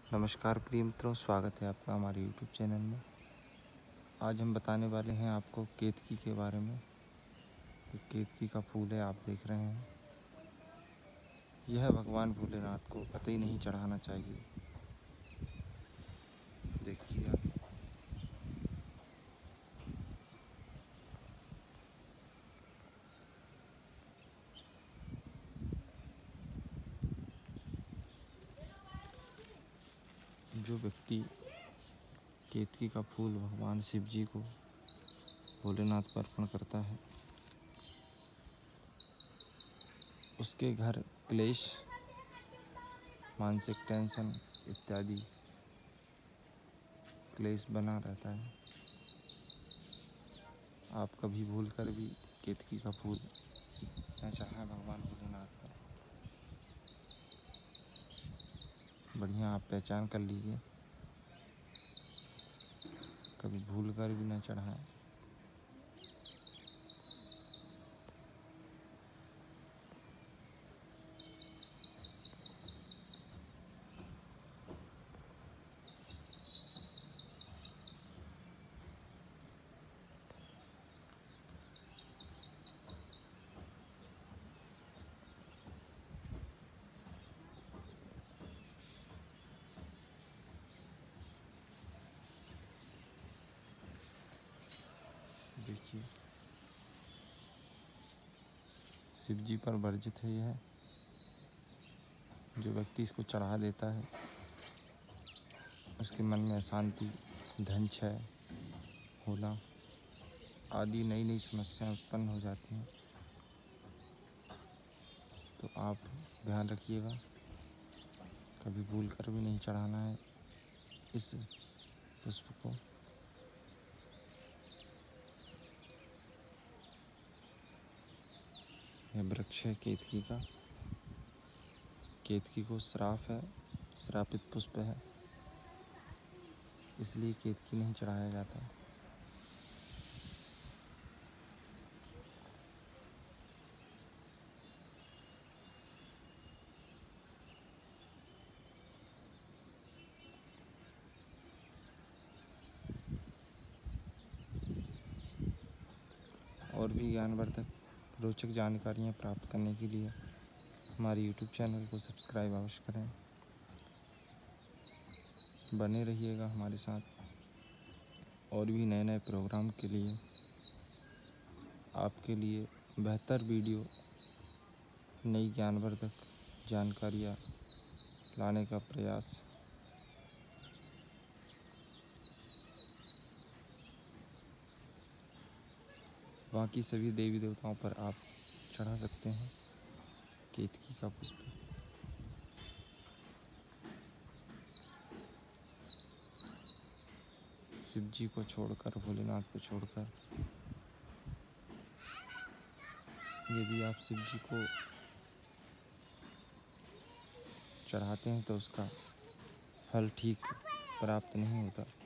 नमस्कार प्रिय मित्रों, स्वागत है आपका हमारे YouTube चैनल में। आज हम बताने वाले हैं आपको केतकी के बारे में। ये केतकी का फूल है, आप देख रहे हैं। यह भगवान भोलेनाथ को कतई नहीं चढ़ाना चाहिए। देखिए आप। जो व्यक्ति केतकी का फूल भगवान शिव जी को, भोलेनाथ को अर्पण करता है, उसके घर क्लेश, मानसिक टेंशन इत्यादि क्लेश बना रहता है। आप कभी भूल कर भी केतकी का फूल न चढ़ाएं भगवान भोलेनाथ को। बढ़िया आप पहचान कर लीजिए, कभी भूल कर भी न चढ़ाएं। देखिए, शिव जी पर वर्जित है यह। जो व्यक्ति इसको चढ़ा देता है, उसके मन में अशांति, धन क्षय, होला आदि नई नई समस्याएं उत्पन्न हो जाती हैं। तो आप ध्यान रखिएगा, कभी भूल कर भी नहीं चढ़ाना है इस पुष्प को। यह वृक्ष है केतकी का। केतकी को श्राप है, श्रापित पुष्प है, इसलिए केतकी नहीं चढ़ाया जाता। और भी ज्ञानवर्धक रोचक जानकारियाँ प्राप्त करने के लिए हमारे YouTube चैनल को सब्सक्राइब अवश्य करें। बने रहिएगा हमारे साथ। और भी नए नए प्रोग्राम के लिए, आपके लिए बेहतर वीडियो, नई ज्ञानवर्धक जानकारियाँ लाने का प्रयास। बाकी सभी देवी देवताओं पर आप चढ़ा सकते हैं केतकी का पुष्प। शिव जी को छोड़कर, भोलेनाथ को छोड़कर, यदि आप शिव जी को चढ़ाते हैं तो उसका फल ठीक प्राप्त नहीं होता।